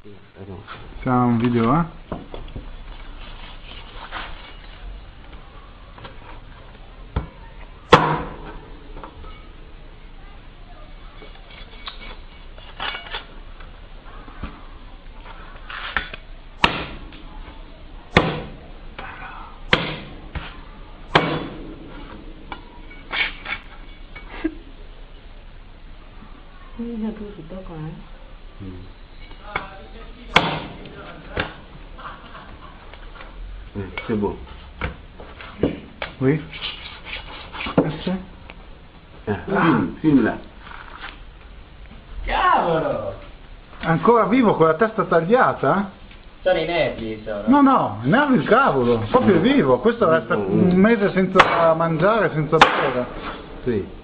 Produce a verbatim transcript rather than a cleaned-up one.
Siamo un video, eh? Ini satu sudah kan? Hmm. Eh, c'est bon. Oui. Sì. Eh, film, film là. Cavolo! Ancora vivo con la testa tagliata? Sono i nervi, sono. No, no, nervi il cavolo, proprio vivo. Questo resta un mese senza mangiare, senza bere. Sì.